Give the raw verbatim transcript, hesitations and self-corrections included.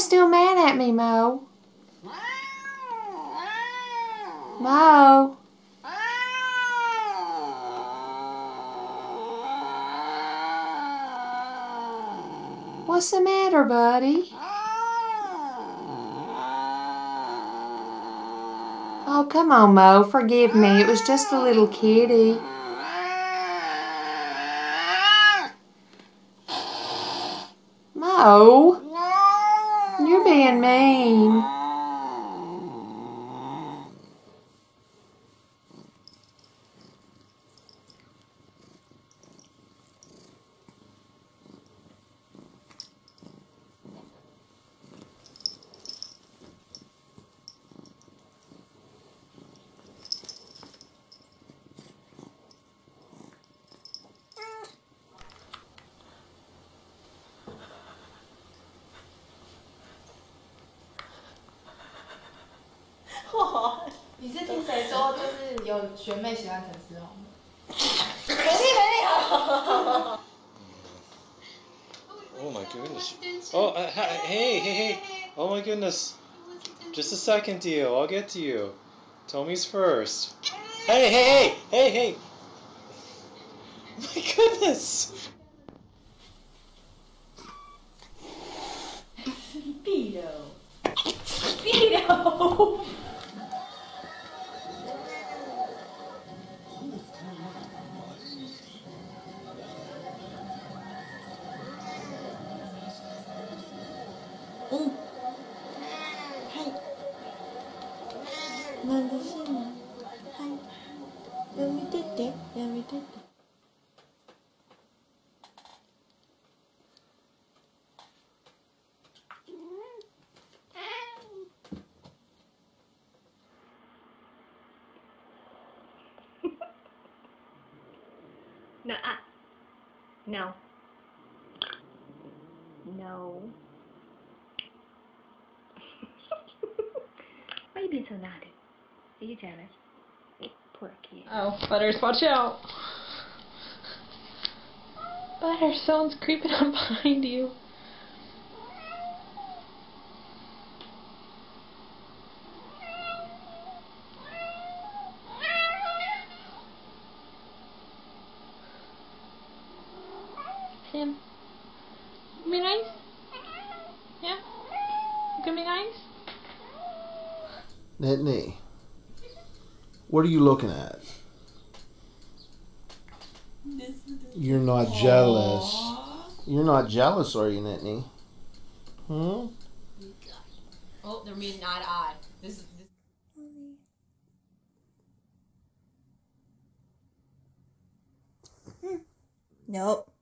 still mad at me, Mo? Mo? What's the matter, buddy? Oh, come on, Mo. Forgive me. It was just a little kitty. Mo? You're being mean. Oh, 你是听谁说就是有学妹喜欢陈思宏的？没力没力好。 Oh my goodness. Oh, uh, hey, hey, hey. Oh my goodness. Just a second, Dio. I'll get to you. Tommy's first. Hey, hey, hey, hey, hey. My goodness. Speedo. Speedo. Ừ. Hay.なんでしんの？はい。やめてって。やめてって。 No, uh, no, no. Why are you being so naughty? Are you jealous? Poor kid. Oh, Butters, watch out! Butters, someone's creeping up behind you. Him. You be nice? Yeah? You gonna be nice? Nittany, what are you looking at? You're not Aww. jealous. You're not jealous, are you, Nittany? Hmm? Oh, they're meeting eye to eye. This is. Nope.